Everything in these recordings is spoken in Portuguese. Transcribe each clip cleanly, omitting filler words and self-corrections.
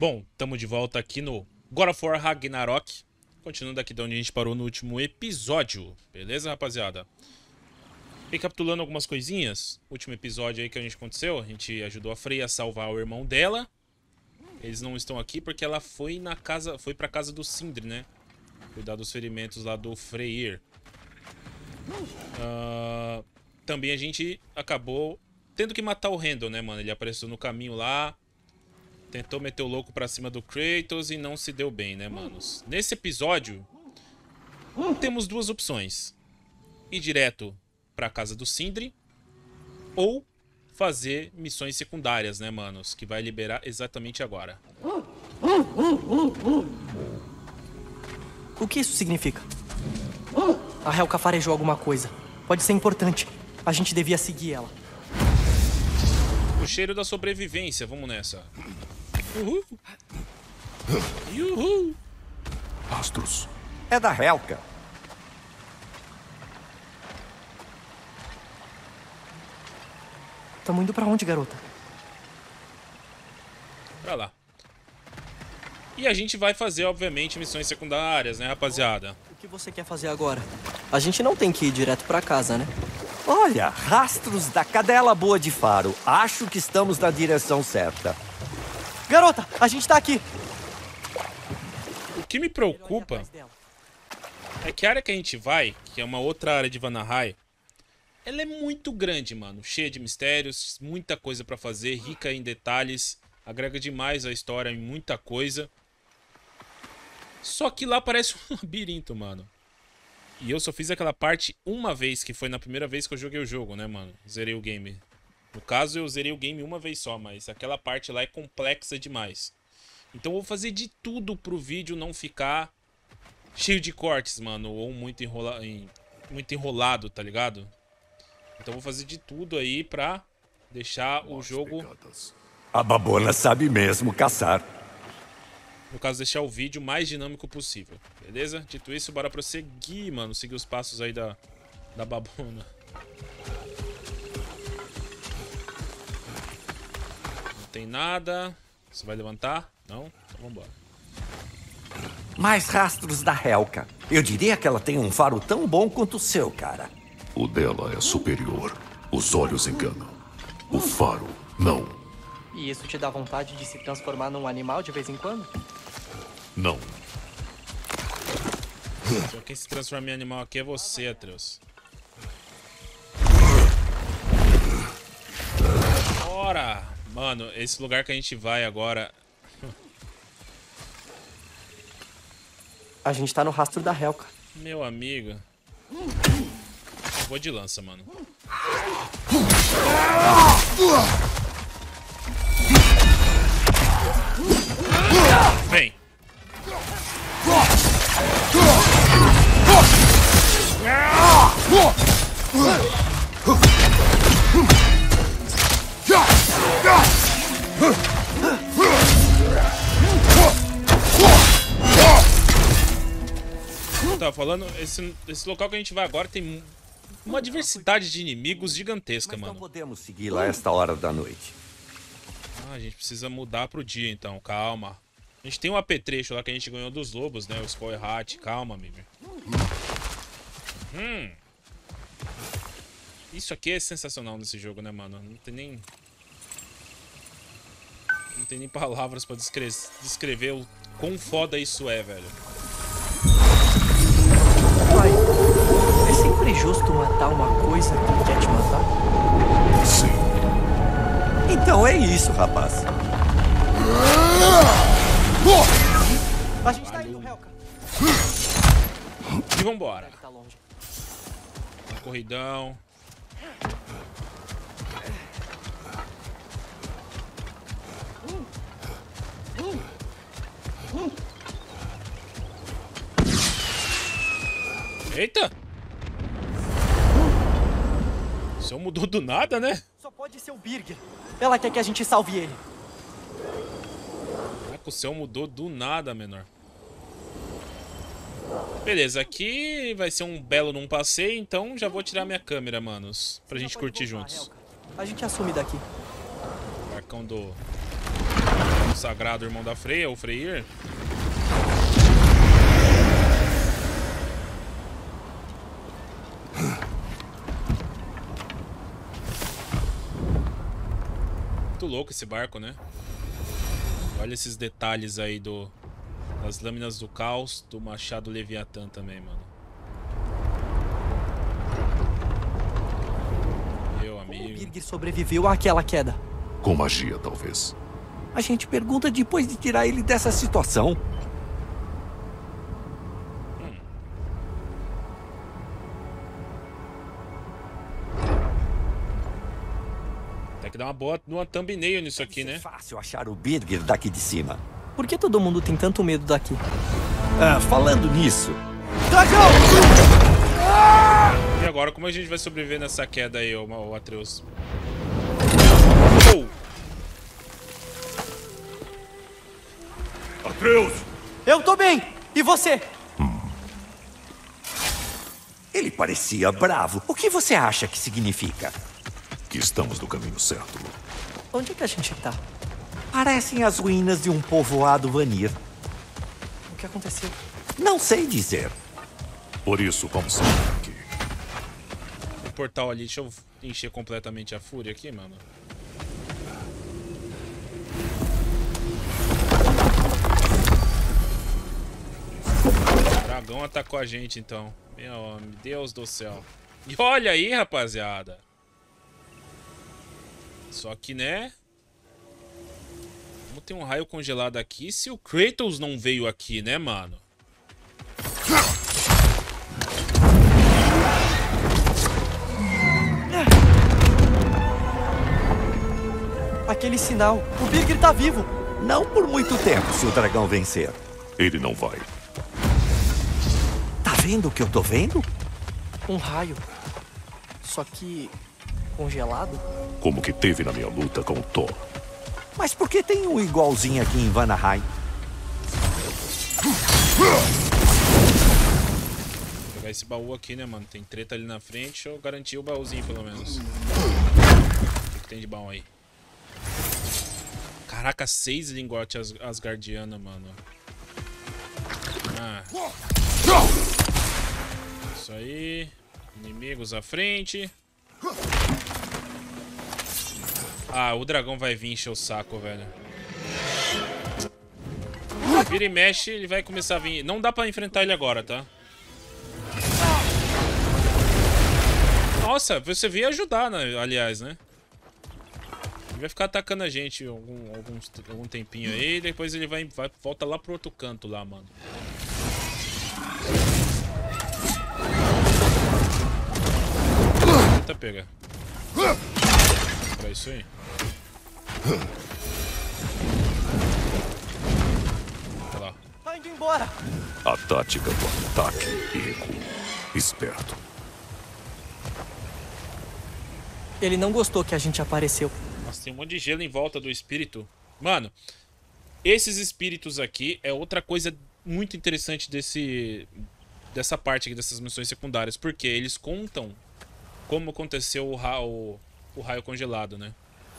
Bom, estamos de volta aqui no God of War Ragnarok. Continuando aqui de onde a gente parou no último episódio. Beleza, rapaziada? Recapitulando algumas coisinhas. Último episódio aí que a gente aconteceu. A gente ajudou a Freya a salvar o irmão dela. Eles não estão aqui porque ela foi pra casa do Sindri, né? Cuidar dos ferimentos lá do Freyr. Também a gente acabou tendo que matar o Randall, né, mano? Ele apareceu no caminho lá. Tentou meter o louco pra cima do Kratos e não se deu bem, né, manos? Nesse episódio, temos duas opções. Ir direto pra casa do Sindri ou fazer missões secundárias, né, manos? Que vai liberar exatamente agora. O que isso significa? A Helka farejou alguma coisa. Pode ser importante. A gente devia seguir ela. O cheiro da sobrevivência. Vamos nessa. Uhul. Uhul. Rastros. É da Helka. Tamo indo pra onde, garota? Pra lá. E a gente vai fazer, obviamente, missões secundárias, né, rapaziada? O que você quer fazer agora? A gente não tem que ir direto pra casa, né? Olha, rastros da cadela boa de Faro. Acho que estamos na direção certa. Garota, a gente tá aqui! O que me preocupa é que a área que a gente vai, que é uma outra área de Vanaheim, ela é muito grande, mano. Cheia de mistérios, muita coisa pra fazer, rica em detalhes. Agrega demais a história em muita coisa. Só que lá parece um labirinto, mano. E eu só fiz aquela parte uma vez, que foi na primeira vez que eu joguei o jogo, né, mano? Zerei o game. No caso, eu zerei o game uma vez só, mas aquela parte lá é complexa demais. Então eu vou fazer de tudo pro vídeo não ficar cheio de cortes, mano. Ou muito enrolado, tá ligado? Então eu vou fazer de tudo aí pra deixar o jogo... A babona sabe mesmo caçar. No caso, deixar o vídeo mais dinâmico possível. Beleza? Dito isso, bora prosseguir, mano. Seguir os passos aí da babona. Não tem nada. Você vai levantar? Não? Então vambora. Mais rastros da Helka. Eu diria que ela tem um faro tão bom quanto o seu, cara. O dela é superior. Os olhos enganam. O faro, não. E isso te dá vontade de se transformar num animal de vez em quando? Não. Só quem se transforma em animal aqui é você, Atreus. Bora! Mano, esse lugar que a gente vai agora... A gente tá no rastro da Helka. Meu amigo... Vou de lança, mano. Vem. Eu tava falando, esse local que a gente vai agora tem uma diversidade de inimigos gigantesca, Mas mano. não podemos seguir lá a esta hora da noite. Ah, a gente precisa mudar pro dia, então. Calma. A gente tem um apetrecho lá que a gente ganhou dos lobos, né? O Spoilhat. Calma, amigo. Isso aqui é sensacional nesse jogo, né, mano? Não tem nem... Não tem nem palavras pra descrever o quão foda isso é, velho. Pai, é sempre justo matar uma coisa que quer te matar? Sim. Então é isso, rapaz. A gente tá indo, Helka. E vambora. Tá longe. Corridão. Eita! O céu mudou do nada, né? Só pode ser o Birgir. Ela quer que a gente salve ele. Caraca, o céu mudou do nada, menor. Beleza, aqui vai ser um belo num passeio, então já vou tirar minha câmera, manos. Pra gente curtir juntos. A gente assume daqui. Barcão do sagrado irmão da Freya, o Freyr. Muito louco esse barco, né? Olha esses detalhes aí das lâminas do caos, do machado Leviatã também, mano. Meu amigo. Como o Birgir sobreviveu àquela queda? Com magia, talvez. A gente pergunta depois de tirar ele dessa situação. Tem que dar uma thumbnail nisso aqui, né? É fácil achar o Birgir daqui de cima. Por que todo mundo tem tanto medo daqui? Falando nisso... Dragão! E agora, como a gente vai sobreviver nessa queda aí, o Atreus? Oh! Atreus! Eu tô bem! E você? Ele parecia bravo. O que você acha que significa? Que estamos no caminho certo. Onde é que a gente tá? Parecem as ruínas de um povoado Vanir. O que aconteceu? Não sei dizer. Por isso, vamos sair daqui. O portal ali, deixa eu encher completamente a fúria aqui, mano. O dragão atacou a gente, então. Meu Deus do céu. E olha aí, rapaziada. Só que, né? Como tem um raio congelado aqui, se o Kratos não veio aqui, né, mano? Aquele sinal. O Birgir tá vivo. Não por muito tempo se o dragão vencer. Ele não vai. Tá vendo o que eu tô vendo? Um raio. Só que... congelado? Como que teve na minha luta com o Thor. Mas por que tem um igualzinho aqui em Vanaheim? Vou pegar esse baú aqui, né, mano? Tem treta ali na frente. Deixa eu garantir o baúzinho, pelo menos. O que tem de baú aí? Caraca, 6 lingotes asgardiana, mano. Ah. Isso aí. Inimigos à frente. Ah, o dragão vai vir encher o saco, velho. Vira e mexe, ele vai começar a vir. Não dá pra enfrentar ele agora, tá? Nossa, você veio ajudar, né? Aliás, né? Ele vai ficar atacando a gente algum tempinho aí. Depois ele volta lá pro outro canto lá, mano. Tenta pegar. Pra isso aí. Olha lá. Tá indo embora. A tática do ataque e recuo. Esperto. Ele não gostou que a gente apareceu. Nossa, tem um monte de gelo em volta do espírito. Mano, esses espíritos aqui é outra coisa muito interessante dessa parte aqui, dessas missões secundárias. Porque eles contam como aconteceu o raio congelado, né?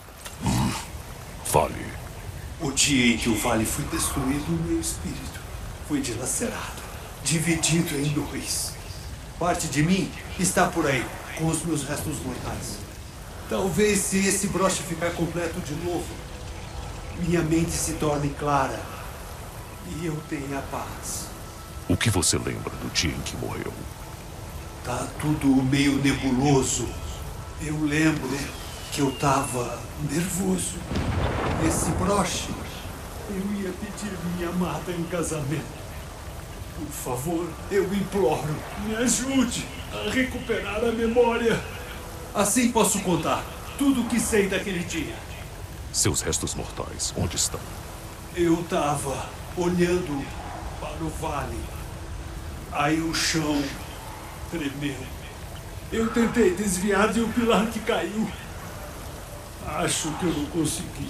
Fale. O dia em que o vale foi destruído, o meu espírito foi dilacerado, dividido em dois. Parte de mim está por aí, com os meus restos mortais. Talvez, se esse broche ficar completo de novo, minha mente se torne clara e eu tenha paz. O que você lembra do dia em que morreu? Tá tudo meio nebuloso. Eu lembro que eu tava nervoso. Esse broche, eu ia pedir minha amada em casamento. Por favor, eu imploro, me ajude a recuperar a memória. Assim posso contar tudo o que sei daquele dia. Seus restos mortais, onde estão? Eu tava olhando para o vale. Aí o chão tremeu. Eu tentei desviar de um pilar que caiu. Acho que eu não consegui.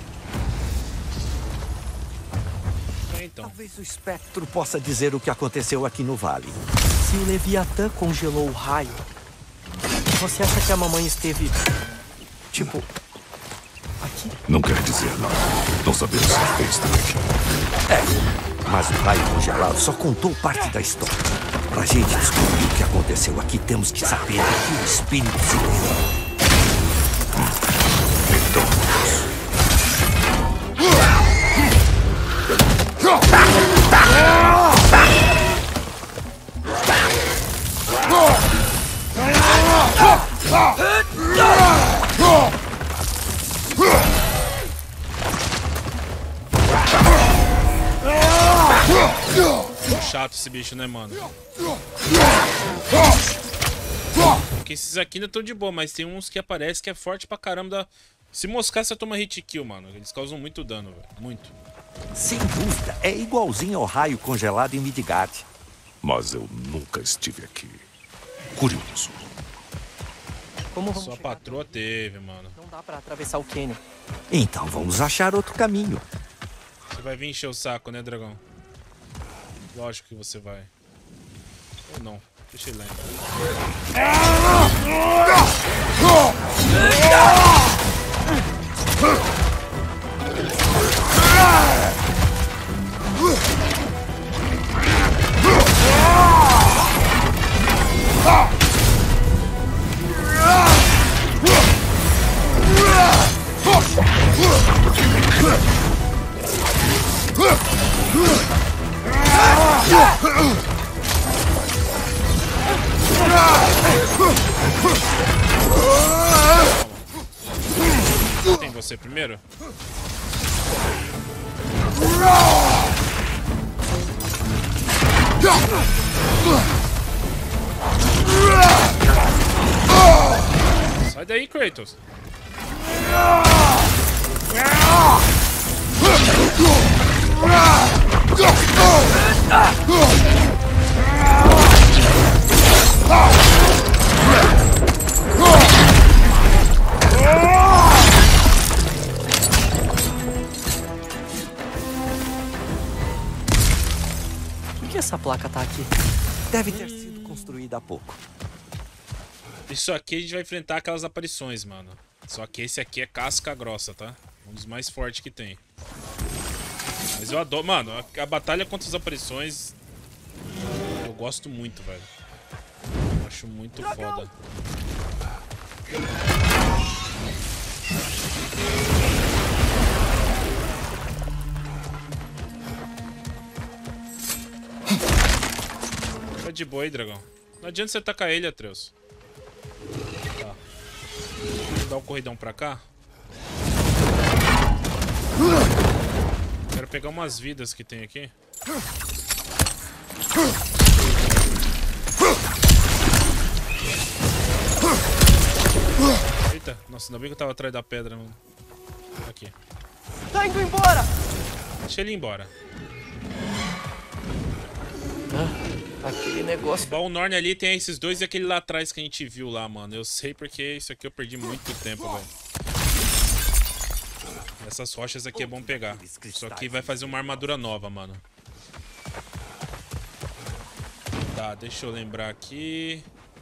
Então. Talvez o espectro possa dizer o que aconteceu aqui no vale. Se o Leviatã congelou o raio, você acha que a mamãe esteve... tipo... aqui? aqui? Não quer dizer nada. Não sabemos o que fez aqui. Mas o raio congelado só contou parte da história. Pra gente descobrir o que aconteceu aqui, temos que saber o que o espírito se lembra. Então, chato esse bicho, né, mano? Porque esses aqui ainda estão de boa, mas tem uns que aparecem que é forte pra caramba. Se moscar, você toma hit kill, mano. Eles causam muito dano, velho. Muito. Sem dúvida, é igualzinho ao raio congelado em Midgard. mas eu nunca estive aqui. Curioso. Como vamos Sua chegar patroa até aqui? teve, mano. Não dá pra atravessar o cânion. Então vamos achar outro caminho. Você vai vir encher o saco, né, dragão? Lógico que você vai. Ou não. Deixa ele lá, então. Tem você primeiro? Sai daí, Kratos. Por que essa placa tá aqui? Deve ter sido construída há pouco. Isso aqui a gente vai enfrentar aquelas aparições, mano. Só que esse aqui é casca grossa, tá? Um dos mais fortes que tem. Mas eu adoro... Mano, a batalha contra as aparições... Eu gosto muito, velho. Eu acho muito foda. Tá de boa aí, dragão. Não adianta você tacar ele, Atreus. Tá. Vou dar um corridão pra cá. Quero pegar umas vidas que tem aqui. Eita, nossa, ainda bem que eu tava atrás da pedra, mano. Aqui. Tá indo embora! Deixa ele ir embora. Aquele negócio. O Balnorn ali tem esses dois e aquele lá atrás que a gente viu lá, mano. Eu sei porque isso aqui eu perdi muito tempo, velho. Essas rochas aqui é bom pegar. Isso aqui vai fazer uma armadura nova, mano. Tá, deixa eu lembrar aqui.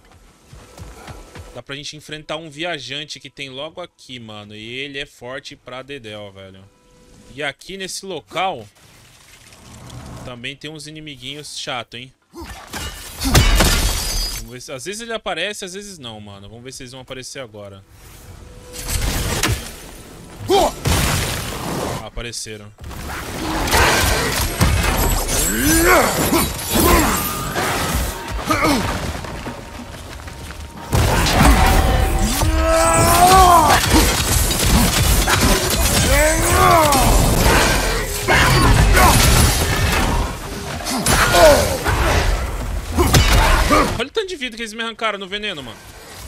Dá pra gente enfrentar um viajante que tem logo aqui, mano. E ele é forte pra dedéu, velho. E aqui nesse local... também tem uns inimiguinhos chato, hein? Vamos ver se... Às vezes ele aparece, às vezes não, mano. Vamos ver se eles vão aparecer agora. Ah, apareceram. Olha o tanto de vida que eles me arrancaram no veneno, mano.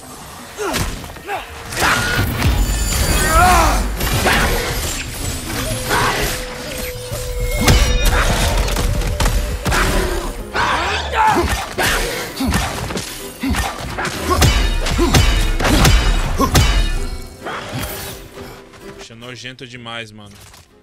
Puxa, é nojento demais, mano.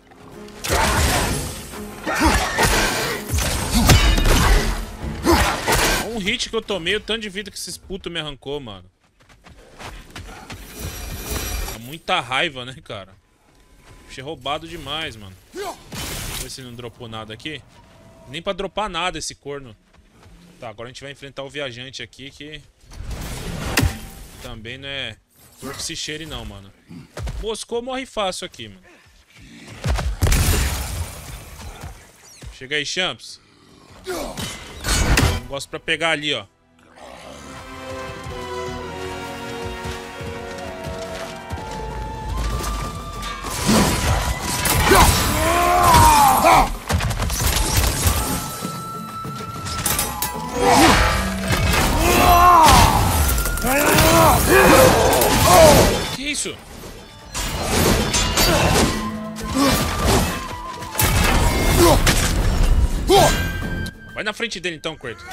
Um hit que eu tomei, o tanto de vida que esses putos me arrancou, mano. É muita raiva, né, cara? Achei roubado demais, mano. Deixa eu ver se não dropou nada aqui. Nem pra dropar nada esse corno. Tá, agora a gente vai enfrentar o viajante aqui, que... também não é... flor que se cheire não, mano. Moscou morre fácil aqui, mano. Chega aí, Champs. Gosto pra pegar ali, ó. Que isso? Vai na frente dele então, Kratos.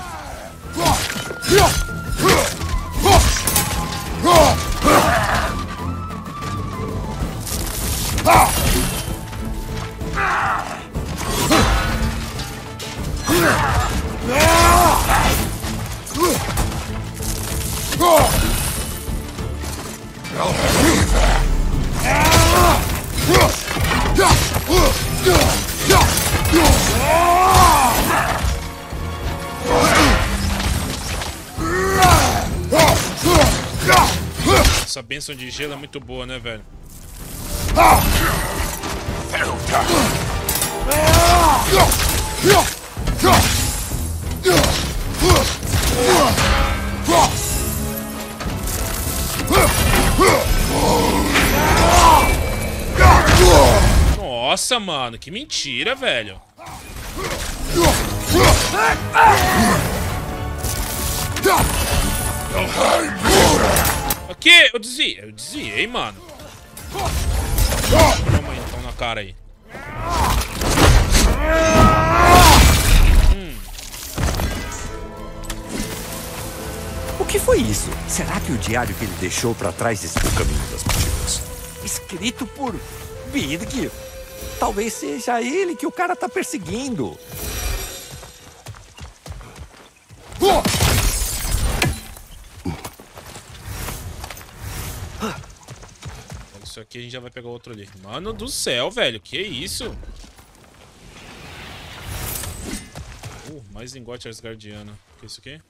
Essa bênção de gelo é muito boa, né, velho? Nossa, mano, que mentira, velho. Aqui, eu desviei, mano. Toma aí, então na cara aí. O que foi isso? Será que o diário que ele deixou pra trás está no caminho das mochilas? Escrito por Birg? Talvez seja ele que o cara tá perseguindo. Isso aqui a gente já vai pegar outro ali. Mano do céu, velho. Que isso? Mais lingote Asgardiano. O que é isso aqui?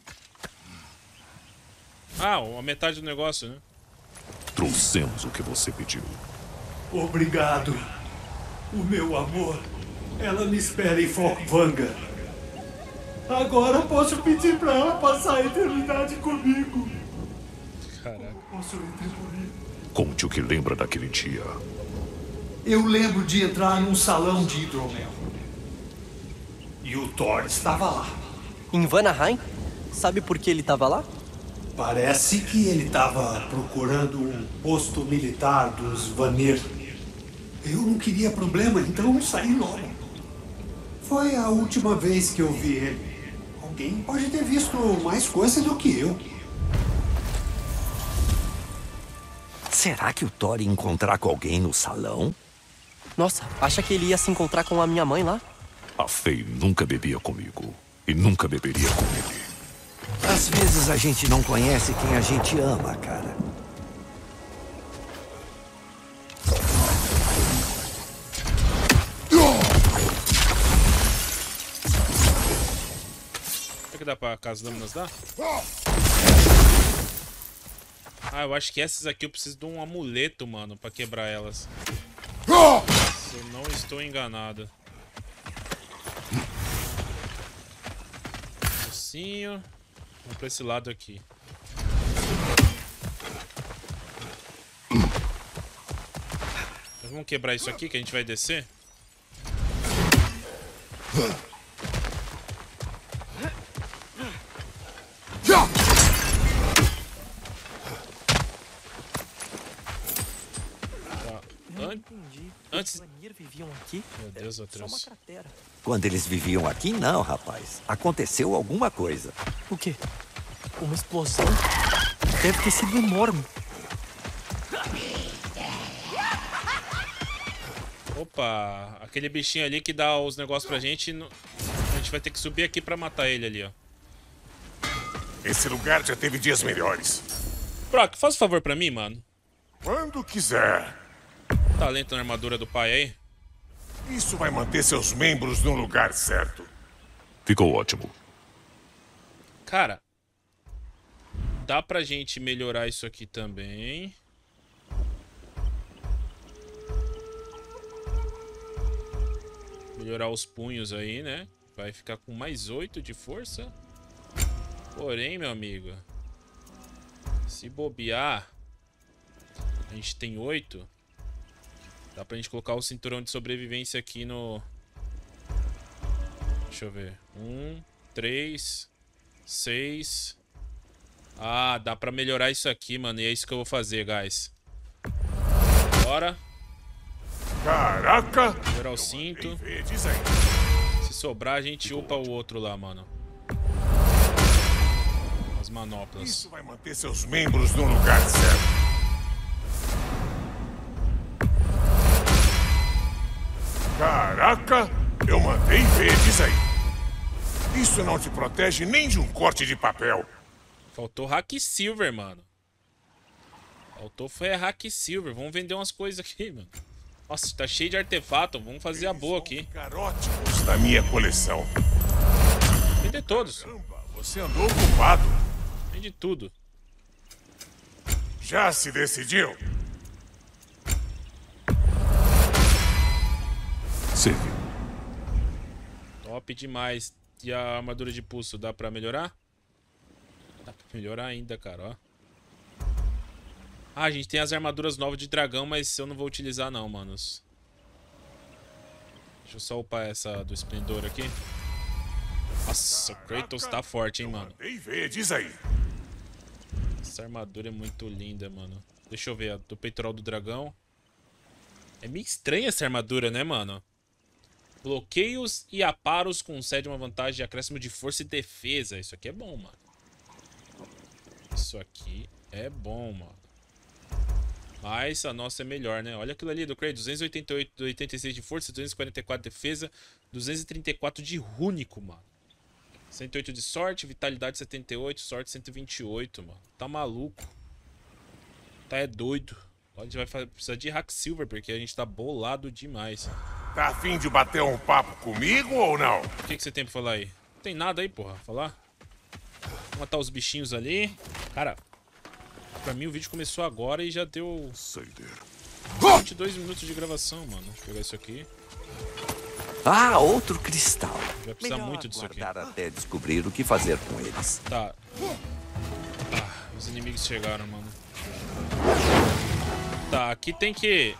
Ah, a metade do negócio, né? Trouxemos o que você pediu. Obrigado. O meu amor. Ela me espera em Folkvanga. Agora posso pedir pra ela passar a eternidade comigo. Caraca. Posso retribuir? Conte o que lembra daquele dia. Eu lembro de entrar num salão de hidromel. E o Thor estava lá. Em Vanaheim? Sabe por que ele tava lá? Parece que ele estava procurando um posto militar dos Vanir. Eu não queria problema, então eu saí logo. Foi a última vez que eu vi ele. Alguém pode ter visto mais coisa do que eu. Será que o Thor ia encontrar com alguém no salão? Nossa, acha que ele ia se encontrar com a minha mãe lá? A Fei nunca bebia comigo. E nunca beberia com ele. Às vezes a gente não conhece quem a gente ama, cara. Será que dá pra as lâminas dar? Ah, eu acho que essas aqui eu preciso de um amuleto, mano, pra quebrar elas. Se eu não estou enganado. Vamos pra esse lado aqui. Então, vamos quebrar isso aqui que a gente vai descer. Antes... viviam aqui? Meu Deus, Só uma Deus. cratera. Quando eles viviam aqui, não, rapaz. Aconteceu alguma coisa. O quê? Uma explosão? Deve ter sido enorme. Opa, aquele bichinho ali que dá os negócios pra gente. A gente vai ter que subir aqui pra matar ele ali, ó. Esse lugar já teve dias melhores. Brock, faz um favor pra mim, mano. Quando quiser. talento na armadura do pai aí. Isso vai manter seus membros no lugar certo. Ficou ótimo. Cara, dá pra gente melhorar isso aqui também. Melhorar os punhos aí, né? Vai ficar com mais 8 de força. Porém, meu amigo, se bobear, a gente tem 8. Dá pra gente colocar o cinturão de sobrevivência aqui no... Deixa eu ver. 1, 3, 6. Ah, dá pra melhorar isso aqui, mano. E é isso que eu vou fazer, guys. Bora. Caraca! Melhorar o cinto. Diz aí. Se sobrar, a gente upa o outro lá, mano. As manoplas. Isso vai manter seus membros no lugar certo. Caraca! Eu mandei ver, diz aí. Isso não te protege nem de um corte de papel. Faltou Hack Silver, mano. Faltou foi a Hack Silver. Vamos vender umas coisas aqui, mano. Nossa, tá cheio de artefato. Vamos fazer a boa aqui. Caróticos da minha coleção. Vender todos. Caramba, você andou ocupado. Vende tudo. Já se decidiu? Serve. Top demais. E a armadura de pulso, dá pra melhorar? Dá pra melhorar ainda, cara, ó. Ah, a gente tem as armaduras novas de dragão, mas eu não vou utilizar não, manos. Deixa eu só upar essa do esplendor aqui. Nossa, o Kratos tá forte, hein, mano. Mandei ver, diz aí. Essa armadura é muito linda, mano. Deixa eu ver, a do peitoral do dragão. É meio estranha essa armadura, né, mano? Bloqueios e aparos concede uma vantagem de acréscimo de força e defesa. Isso aqui é bom, mano. Isso aqui é bom, mano. Mas a nossa é melhor, né? Olha aquilo ali do Kratos. 288, 86 de força, 244 de defesa, 234 de rúnico, mano. 108 de sorte, vitalidade 78, sorte 128, mano. Tá maluco. Tá é doido. A gente vai precisar de Hack Silver, porque a gente tá bolado demais. Tá a fim de bater um papo comigo ou não? O que você tem pra falar aí? Não tem nada aí, porra. Falar? Vou matar os bichinhos ali. Cara, pra mim o vídeo começou agora e já deu 22 minutos de gravação, mano. Vou pegar isso aqui. Ah, outro cristal. Vai precisar Melhor muito disso aqui. aguardar até descobrir o que fazer com eles. Tá. Ah, os inimigos chegaram, mano. Tá, aqui tem que...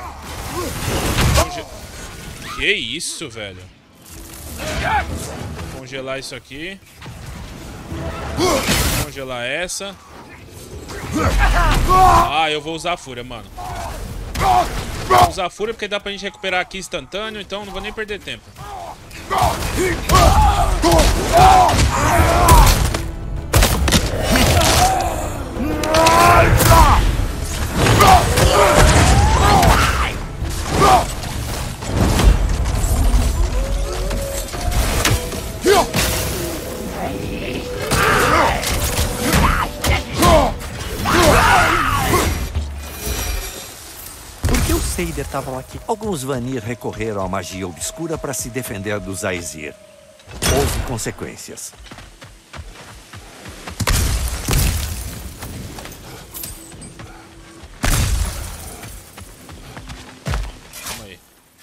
Que isso, velho? Congelar isso aqui. Congelar essa. Ah, eu vou usar a fúria, mano. Vou usar a fúria porque dá pra gente recuperar aqui instantâneo, então não vou nem perder tempo. Por que os Seider estavam aqui? Alguns Vanir recorreram à magia obscura para se defender dos Aesir. Houve consequências. Calma aí.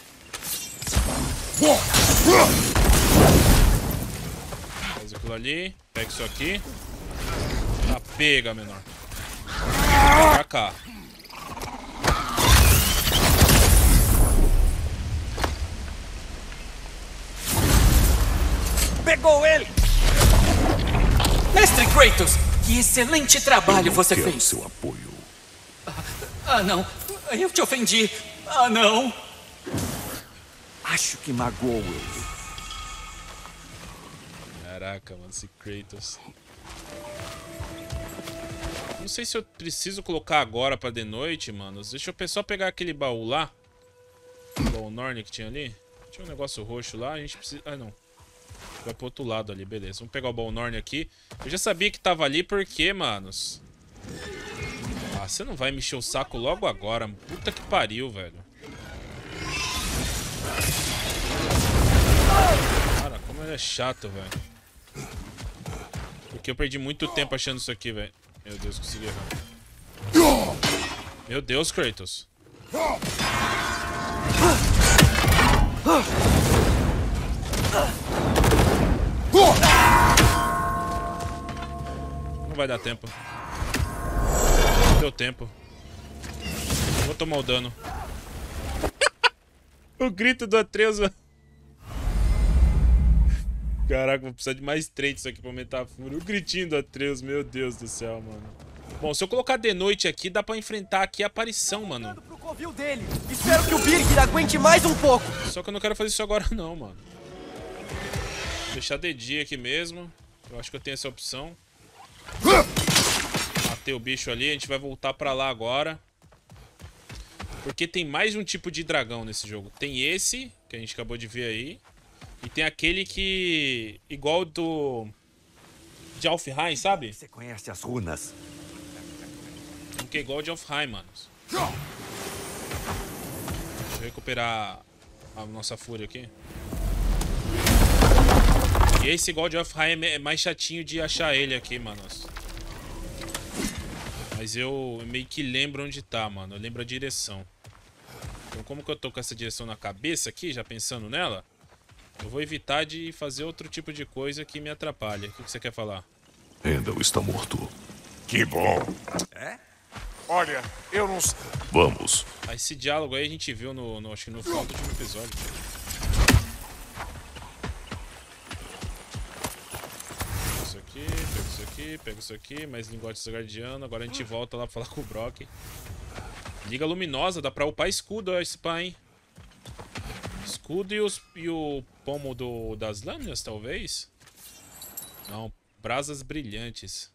Faz aquilo ali. Pega isso aqui. Tá, pega, menor. Pra cá. Pegou ele! Mestre Kratos, que excelente trabalho você Quero fez. seu apoio. Ah, não. Eu te ofendi. Ah, não. Acho que magoou ele. Caraca, mano, esse Kratos. Não sei se eu preciso colocar agora pra de noite, mano. Deixa eu só pegar aquele baú lá. O baú Norn que tinha ali. Tinha um negócio roxo lá, a gente precisa... Ah, não. Vai pro outro lado ali, beleza. Vamos pegar o baú Norn aqui. Eu já sabia que tava ali, porque, manos... Ah, você não vai me encher o saco logo agora. Puta que pariu, velho. Cara, como ele é chato, velho. Porque eu perdi muito tempo achando isso aqui, velho. Meu Deus, consegui errar. Meu Deus, Kratos. Não vai dar tempo. Não deu tempo. Vou tomar o dano. O grito do Atreus. Caraca, vou precisar de mais trade isso aqui pra aumentar a fúria. O gritinho do Atreus, meu Deus do céu, mano. Bom, se eu colocar de noite aqui, dá pra enfrentar aqui a aparição, mano. Pro covil dele. Espero que o Birgir aguente mais um pouco. Só que eu não quero fazer isso agora não, mano. Vou deixar de dia aqui mesmo. Eu acho que eu tenho essa opção. Matei o bicho ali, a gente vai voltar pra lá agora. Porque tem mais um tipo de dragão nesse jogo. Tem esse, que a gente acabou de ver aí. E tem aquele que... igual do... de Alfheim, sabe? Você conhece as runas? Um que é igual de Alfheim, mano. Deixa eu recuperar a nossa fúria aqui. E esse igual de Alfheim é mais chatinho de achar ele aqui, mano. Mas eu meio que lembro onde tá, mano. Eu lembro a direção. Então como que eu tô com essa direção na cabeça aqui, já pensando nela... eu vou evitar de fazer outro tipo de coisa que me atrapalha. O que você quer falar? Handel está morto. Que bom. É? Olha, eu não sei. Vamos. Esse diálogo aí a gente viu acho que no final do último episódio. Pega isso aqui, pega isso aqui, pega isso aqui. Mais lingotes guardiano. Agora a gente volta lá pra falar com o Brock. Liga luminosa, dá pra upar escudo, ó, esse pá, hein? Escudo e o pomo das lâminas, talvez? Não, brasas brilhantes.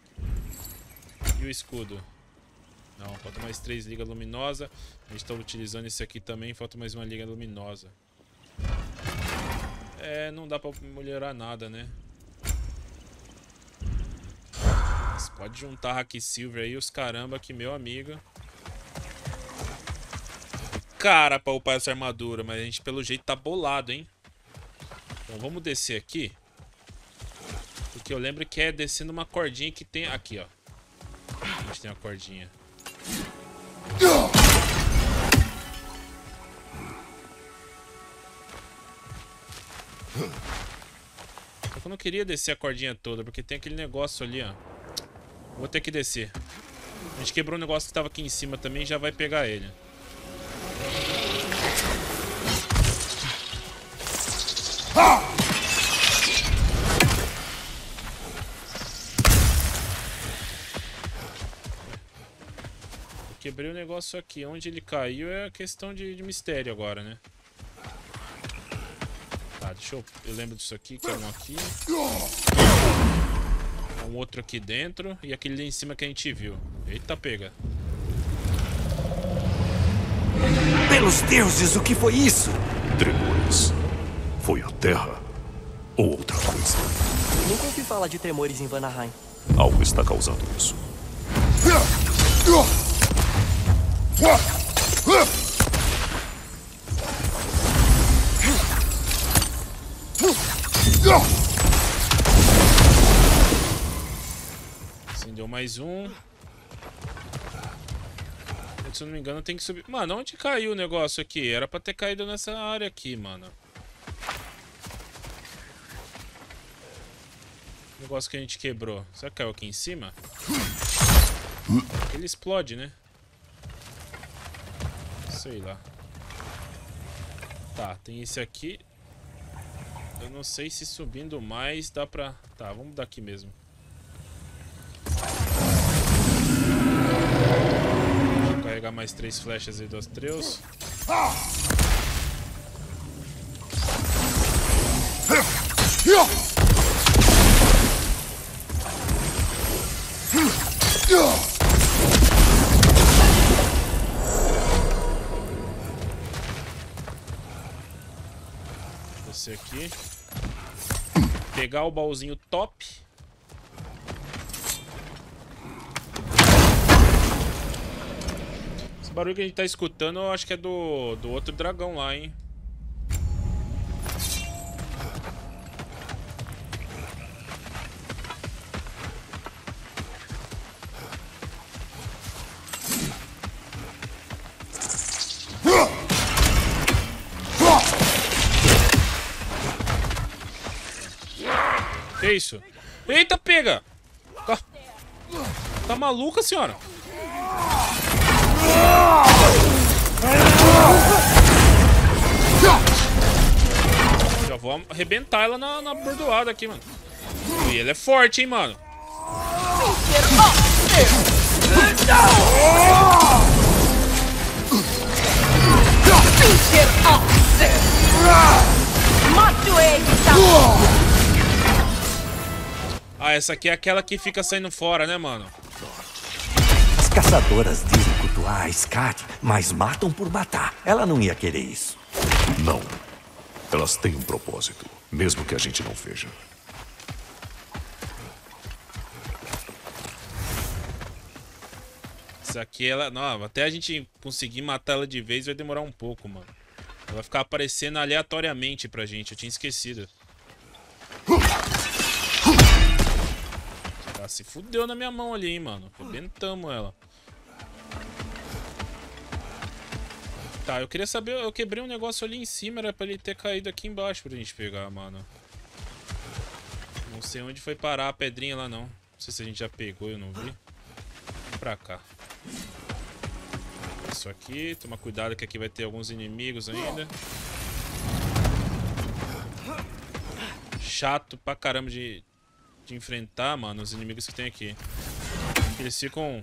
E o escudo? Não, falta mais 3 ligas luminosas. A gente tá utilizando esse aqui também, falta mais uma liga luminosa. É, não dá pra melhorar nada, né? Mas pode juntar Hack Silver aí, os caramba, que meu amigo. Cara pra upar essa armadura, mas a gente pelo jeito tá bolado, hein? Então vamos descer aqui. Porque eu lembro que é descendo uma cordinha que tem... aqui, ó. A gente tem uma cordinha. Só que eu não queria descer a cordinha toda, porque tem aquele negócio ali, ó. Vou ter que descer. A gente quebrou um negócio que tava aqui em cima também e já vai pegar ele. Eu quebrei o negócio aqui. Onde ele caiu é questão de mistério agora, né? Tá, deixa eu... eu lembro disso aqui, que é um aqui. Um outro aqui dentro. E aquele ali em cima que a gente viu. Eita, pega. Pelos deuses, o que foi isso? Tremores. Foi a terra ou outra coisa? Nunca ouvi falar de tremores em Vanaheim. Algo está causando isso. Acendeu mais um. Se eu não me engano, tem que subir. Mano, onde caiu o negócio aqui? Era pra ter caído nessa área aqui, mano. O negócio que a gente quebrou. Será que caiu aqui em cima? Ele explode, né? Sei lá. Tá, tem esse aqui. Eu não sei se subindo mais dá pra... Tá, vamos daqui mesmo. Vou carregar mais 3 flechas aí do Atreus. Esse aqui. Pegar o baúzinho top. Esse barulho que a gente tá escutando, eu acho que é do outro dragão lá, hein? Que isso? Eita, pega! Tá maluca, senhora? Já vou arrebentar ela na bordoada aqui, mano. E ele é forte, hein, mano. Ah, essa aqui é aquela que fica saindo fora, né, mano? As caçadoras dizem cultuar a Skat, mas matam por matar. Ela não ia querer isso. Não. Elas têm um propósito, mesmo que a gente não veja. Essa aqui, ela... Não, até a gente conseguir matar ela de vez vai demorar um pouco, mano. Ela vai ficar aparecendo aleatoriamente pra gente. Eu tinha esquecido. Ela se fudeu na minha mão ali, hein, mano. Arrebentamos ela. Tá, eu queria saber... Eu quebrei um negócio ali em cima. Era pra ele ter caído aqui embaixo pra gente pegar, mano. Não sei onde foi parar a pedrinha lá, não. Não sei se a gente já pegou, eu não vi. Vem pra cá. Isso aqui, toma cuidado que aqui vai ter alguns inimigos ainda. Chato pra caramba de enfrentar, mano, os inimigos que tem aqui. Eles ficam...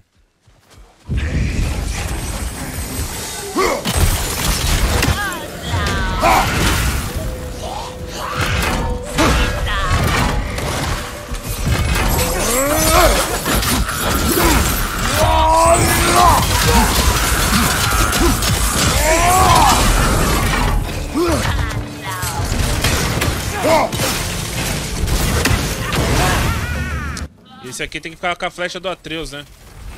Esse aqui tem que ficar com a flecha do Atreus, né?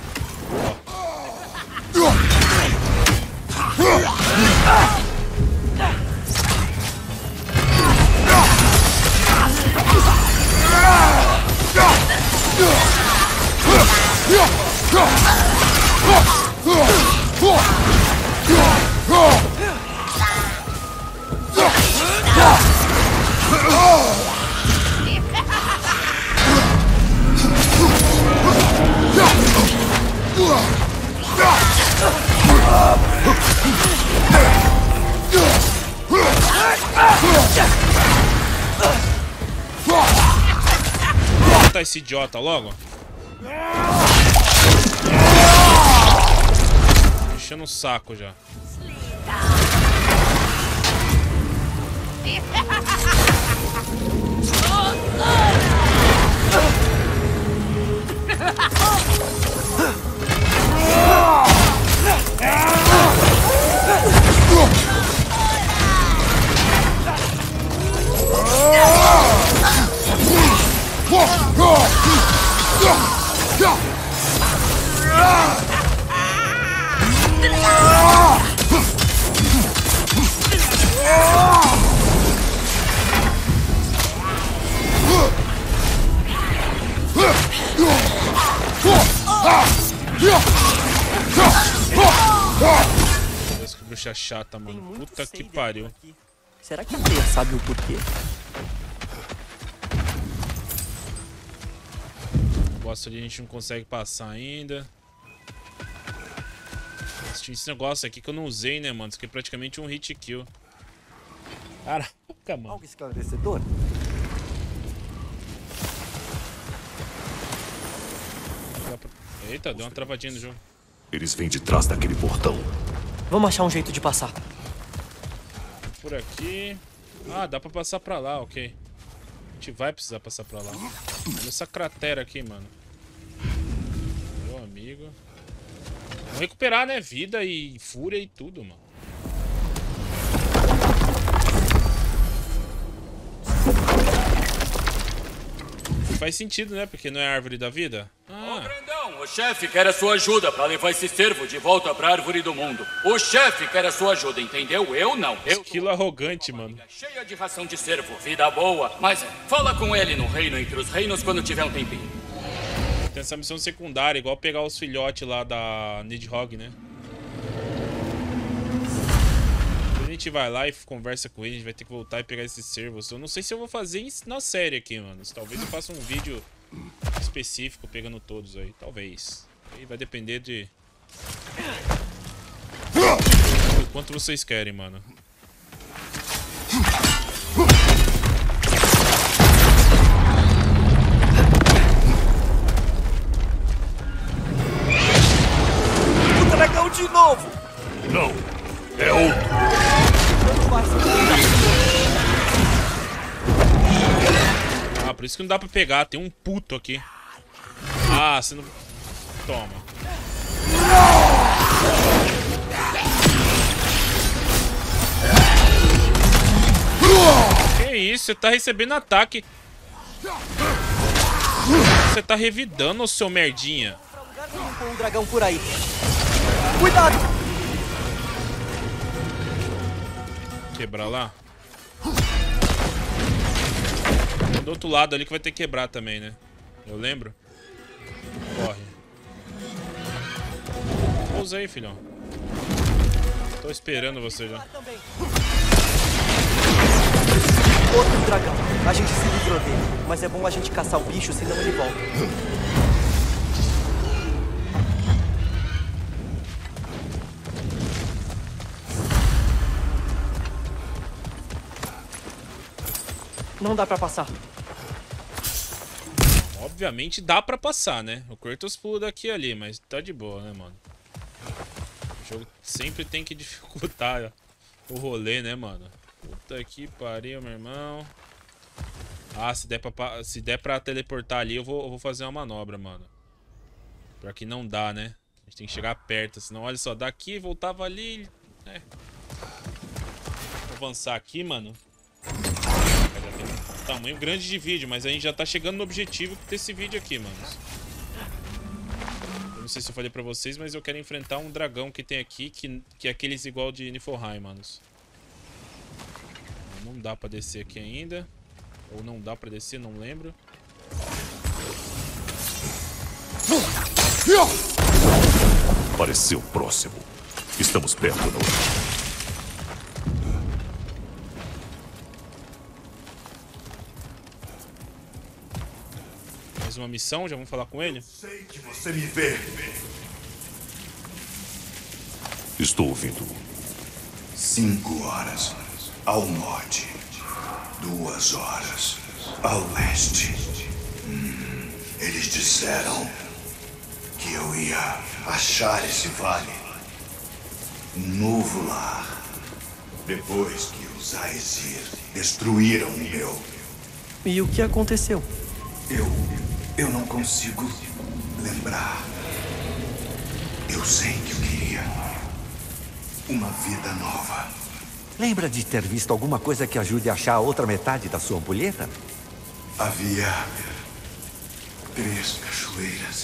Vou matar esse idiota logo. Enchendo o saco já. Deus, que bruxa chata, mano. Puta que pariu. Será que a Teia sabe o porquê? O boss ali a gente não consegue passar ainda. Esse negócio aqui que eu não usei, né, mano? Isso aqui é praticamente um hit kill. Caraca, mano. Algo esclarecedor? Eita, deu uma travadinha no jogo. Eles vêm de trás daquele portão. Vamos achar um jeito de passar. Por aqui. Ah, dá pra passar pra lá, ok. A gente vai precisar passar pra lá. Olha essa cratera aqui, mano. Meu amigo. Vamos recuperar, né? Vida e fúria e tudo, mano. Faz sentido, né? Porque não é a árvore da vida. Ô, grandão, o chefe quer a sua ajuda pra levar esse cervo de volta pra árvore do mundo. O chefe quer a sua ajuda, entendeu? Eu não. Esquilo arrogante, mano. Cheia de ração de cervo, vida boa. Mas fala com ele no reino entre os reinos quando tiver um tempinho. Tem essa missão secundária, igual pegar os filhotes lá da Nidhogg, né? A gente vai lá e conversa com ele, a gente vai ter que voltar e pegar esses servos. Eu não sei se eu vou fazer na série aqui, mano. Talvez eu faça um vídeo específico pegando todos aí. Talvez. Aí vai depender de... do quanto vocês querem, mano. O dragão de novo! Não, é outro. Ah, por isso que não dá pra pegar. Tem um puto aqui. Ah, você não... Toma. Que isso? Você tá recebendo ataque. Você tá revidando, seu merdinha. Com um dragão por aí. Cuidado! Quebrar lá. Do outro lado ali que vai ter que quebrar também, né? Eu lembro. Corre. Pousa aí, filhão. Tô esperando você já. Outro dragão. A gente se livrou dele. Mas é bom a gente caçar o bicho, senão ele volta. Não dá pra passar. Obviamente dá pra passar, né? O Kratos pula daqui e ali, mas tá de boa, né, mano? O jogo sempre tem que dificultar o rolê, né, mano? Puta que pariu, meu irmão. Ah, se der pra teleportar ali, eu vou fazer uma manobra, mano. Pior que não dá, né? A gente tem que chegar perto, senão, olha só, daqui, voltava ali... É. Vou avançar aqui, mano. Já tem um tamanho grande de vídeo, mas a gente já tá chegando no objetivo desse vídeo aqui, mano. Eu não sei se eu falei pra vocês, mas eu quero enfrentar um dragão que tem aqui, que é aqueles igual de Niflheim, manos. Não dá pra descer aqui ainda. Ou não dá pra descer, não lembro. Pareceu próximo. Estamos perto, não é? Mais uma missão, já vamos falar com ele? Sei que você me vê. Estou ouvindo. 5 horas ao norte. 2 horas ao leste. Eles disseram que eu ia achar esse vale. Um novo lar. Depois que os Aesir destruíram o meu. E o que aconteceu? Eu não consigo lembrar. Eu sei que eu queria uma vida nova. Lembra de ter visto alguma coisa que ajude a achar a outra metade da sua ampulheta? Havia 3 cachoeiras.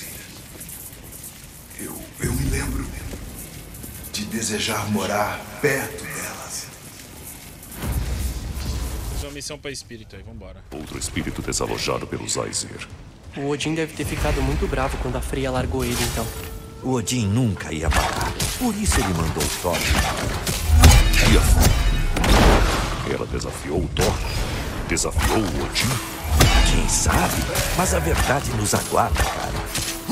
Eu me lembro de desejar morar perto delas. Fiz uma missão pra espírito aí, vambora. Outro espírito desalojado pelos Aesir. O Odin deve ter ficado muito bravo quando a Freya largou ele, então. O Odin nunca ia parar. Por isso ele mandou o Thor. E a Freya? Ela desafiou o Thor? Desafiou o Odin? Quem sabe? Mas a verdade nos aguarda, cara.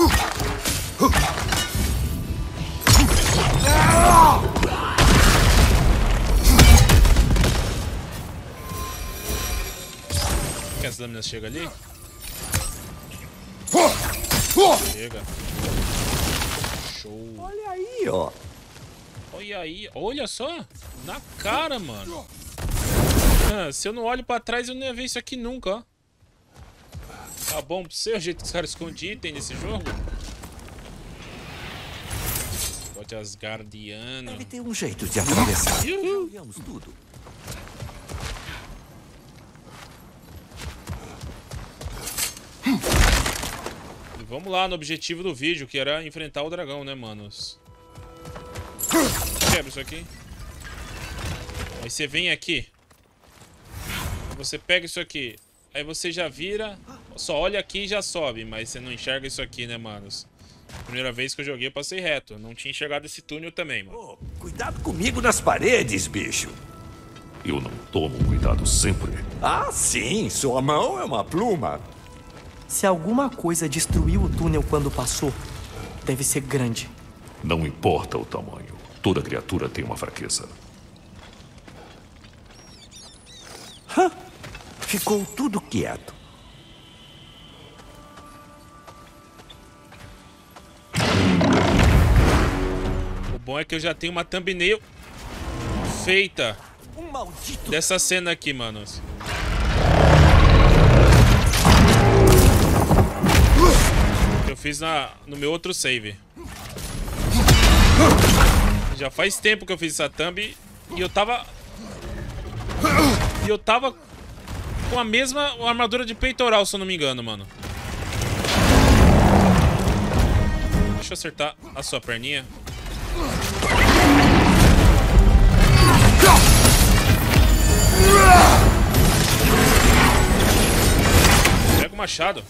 Que as lâminas chegam ali? Chega. Show. Olha aí, ó. Olha aí, olha só. Na cara, mano. Se eu não olho pra trás, eu não ia ver isso aqui nunca, ó. Tá bom pra você o jeito que os caras escondem item nesse jogo? Pode Asgardiano. Deve ter um jeito de atravessar. Olhamos tudo. E vamos lá no objetivo do vídeo, que era enfrentar o dragão, né, manos? Quebra isso aqui. Aí você vem aqui. Você pega isso aqui. Aí você já vira. Só olha aqui e já sobe. Mas você não enxerga isso aqui, né, manos? Primeira vez que eu joguei, eu passei reto. Não tinha enxergado esse túnel também, mano. Oh, cuidado comigo nas paredes, bicho. Eu não tomo cuidado sempre. Ah, sim, sua mão é uma pluma. Se alguma coisa destruiu o túnel quando passou, deve ser grande. Não importa o tamanho. Toda criatura tem uma fraqueza. Ficou tudo quieto. O bom é que eu já tenho uma thumbnail feita dessa cena aqui, manos. Que eu fiz no meu outro save. Já faz tempo que eu fiz essa thumb e eu tava com a mesma armadura de peitoral, se eu não me engano, mano. Deixa eu acertar a sua perninha. Pega o machado.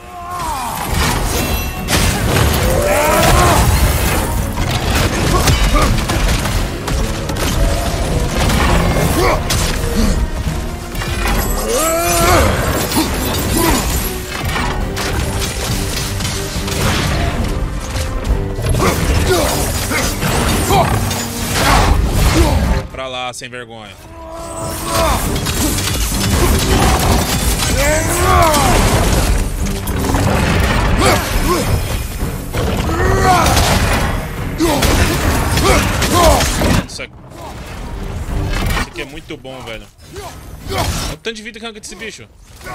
Pra lá, sem vergonha. Isso aqui é muito bom, velho. Olha o tanto de vida que arranca desse bicho.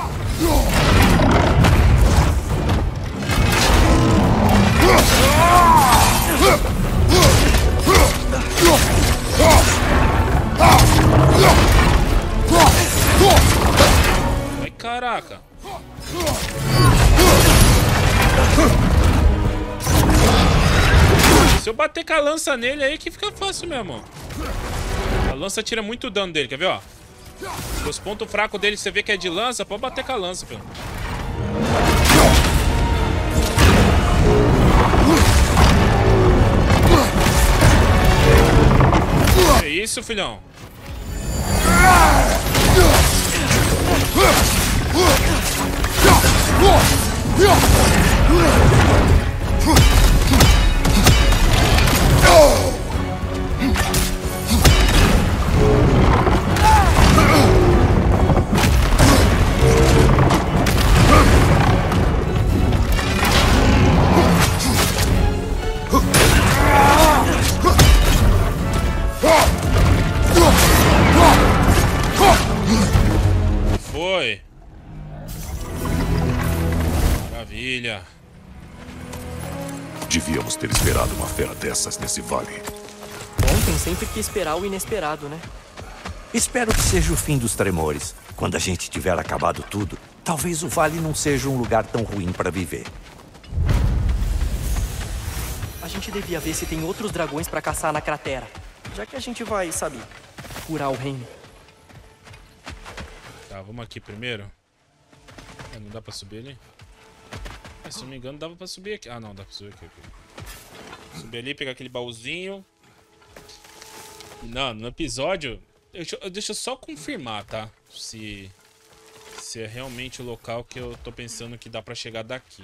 Ai, caraca. Se eu bater com a lança nele aí que fica fácil mesmo. A lança tira muito dano dele, quer ver, ó? Os pontos fracos dele você vê que é de lança, pode bater com a lança, filho. Que isso, filhão? Foi. Maravilha. Devíamos ter esperado uma fera dessas nesse vale. Ontem sempre que esperar o inesperado, né? Espero que seja o fim dos tremores. Quando a gente tiver acabado tudo, talvez o vale não seja um lugar tão ruim para viver. A gente devia ver se tem outros dragões pra caçar na cratera. Já que a gente vai, sabe, curar o reino. Tá, vamos aqui primeiro. Não dá pra subir ali? Se não me engano, dava pra subir aqui. Ah, não, dá pra subir aqui. Subir ali, pegar aquele baúzinho. Não, no episódio... Deixa eu só confirmar, tá? Se é realmente o local que eu tô pensando que dá pra chegar daqui.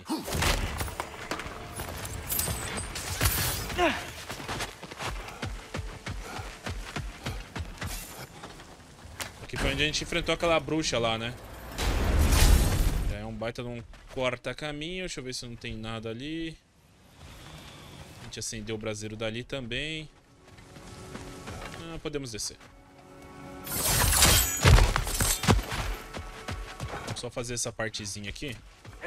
Aqui foi onde a gente enfrentou aquela bruxa lá, né? É um baita de um corta-caminho. Deixa eu ver se não tem nada ali. A gente acendeu o braseiro dali também. Ah, podemos descer. Vou só fazer essa partezinha aqui.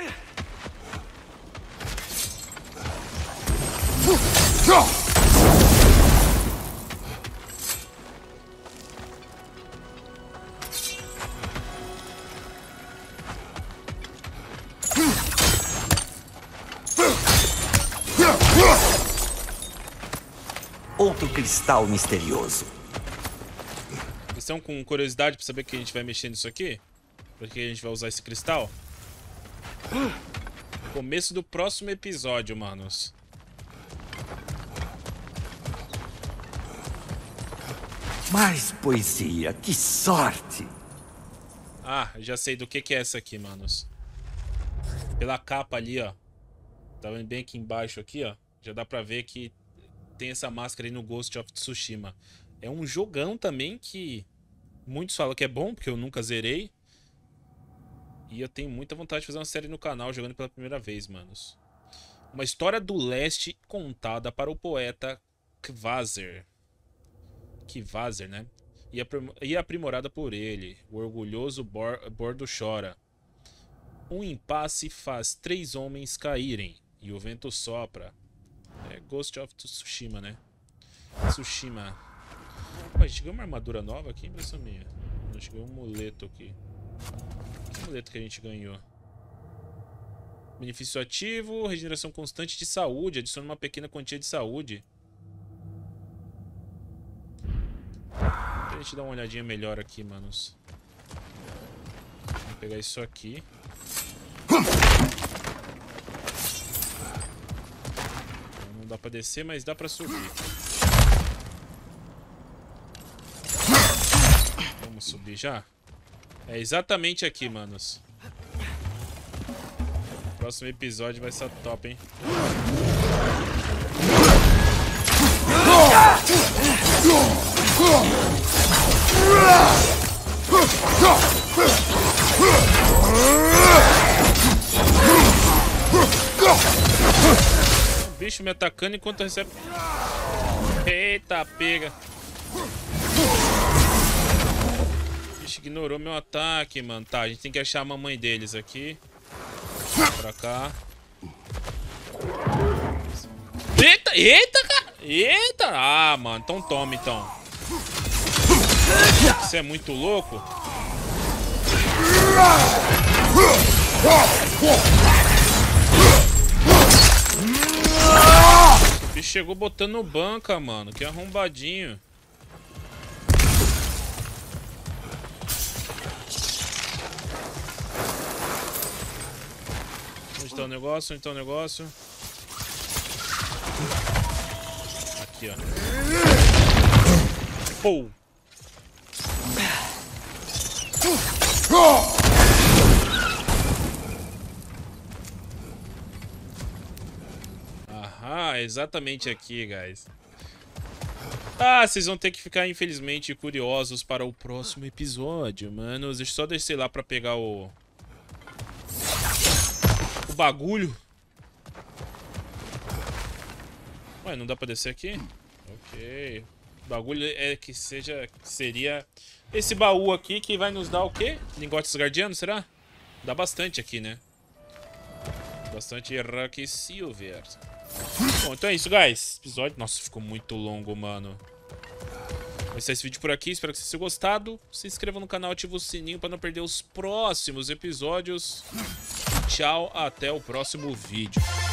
Outro cristal misterioso. Vocês estão com curiosidade pra saber que a gente vai mexer nisso aqui? Pra que a gente vai usar esse cristal? Começo do próximo episódio, manos. Mais poesia, que sorte! Ah, já sei do que é essa aqui, manos. Pela capa ali, ó. Tá vendo bem aqui embaixo aqui, ó. Já dá pra ver que tem essa máscara aí no Ghost of Tsushima. É um jogão também que muitos falam que é bom, porque eu nunca zerei. E eu tenho muita vontade de fazer uma série no canal jogando pela primeira vez, manos. Uma história do leste contada para o poeta Kvasir. Kvasir, né? E aprimorada por ele. O orgulhoso Bordo chora. Um impasse faz 3 homens caírem. E o vento sopra. É Ghost of Tsushima, né? Tsushima. Ué, a gente ganhou uma armadura nova aqui, impressão minha. A gente ganhou um muleto aqui. Que muleto que a gente ganhou? Benefício ativo, regeneração constante de saúde. Adiciona uma pequena quantia de saúde. Pra gente dar uma olhadinha melhor aqui, manos. Vou pegar isso aqui. Não dá pra descer, mas dá pra subir. Vamos subir já? É exatamente aqui, manos. O próximo episódio vai ser top, hein? O bicho me atacando enquanto recebe... Eita, pega. O bicho ignorou meu ataque, mano. Tá, a gente tem que achar a mamãe deles aqui. Pra cá. Eita, eita, cara. Eita. Ah, mano. Então toma, então. Você é muito louco. O bicho chegou botando banca, mano. Que arrombadinho. Onde tá o negócio? Onde tá o negócio? Aqui, ó. Pô! Aham, exatamente aqui, guys. Ah, vocês vão ter que ficar, infelizmente, curiosos para o próximo episódio, mano. Deixa eu só descer lá pra pegar o bagulho. Ué, não dá pra descer aqui? Ok. O bagulho é que seria esse baú aqui que vai nos dar o quê? Lingotes guardianos, será? Dá bastante aqui, né? Bastante Rock Silver. Bom, então é isso, guys. Episódio... Nossa, ficou muito longo, mano. Vai ser esse vídeo por aqui. Espero que vocês tenham gostado. Se inscreva no canal, ative o sininho para não perder os próximos episódios. Tchau, até o próximo vídeo.